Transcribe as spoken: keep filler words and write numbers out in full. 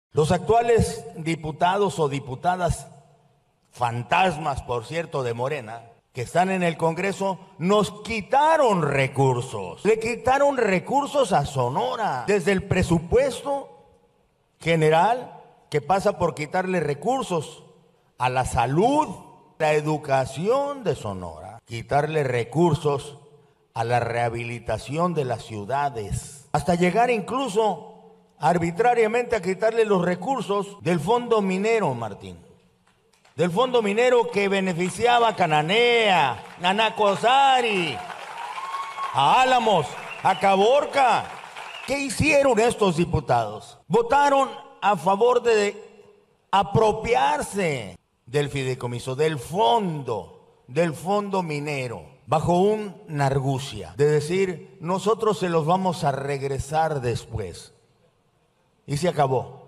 Los actuales diputados o diputadas fantasmas, por cierto, de Morena, que están en el Congreso, nos quitaron recursos. Le quitaron recursos a Sonora, desde el presupuesto general, que pasa por quitarle recursos a la salud, la educación de Sonora, quitarle recursos a la rehabilitación de las ciudades, hasta llegar incluso arbitrariamente a quitarle los recursos del fondo minero, Martín. Del fondo minero que beneficiaba a Cananea, a Nacozari, a Álamos, a Caborca. ¿Qué hicieron estos diputados? Votaron a favor de apropiarse del fideicomiso, del fondo, del fondo minero, bajo una argucia de decir, nosotros se los vamos a regresar después. Y se acabó.